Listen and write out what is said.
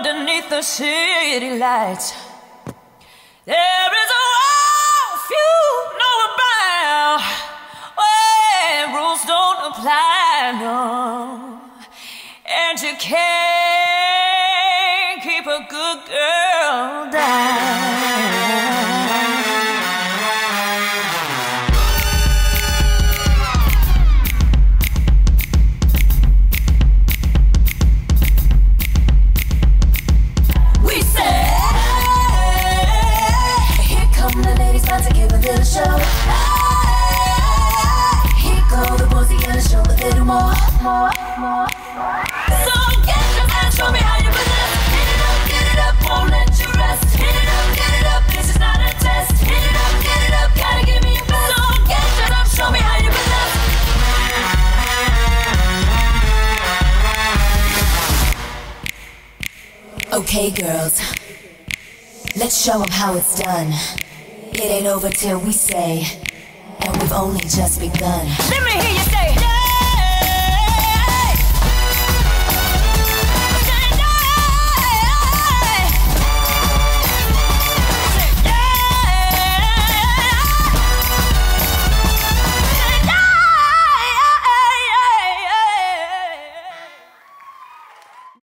underneath the city lights. There is a world few know about, where rules don't apply, no. And you can't keep a good girl down. To give a little show. Here go the boys, you gotta show a little more. So get your hands, show me how you possess. Get it up, won't let you rest. Get it up, this is not a test. Get it up, gotta give me your best. So get your hands, show me how you possess. Okay, girls, let's show them how it's done. It ain't over till we say, and we've only just begun. Let me hear you say.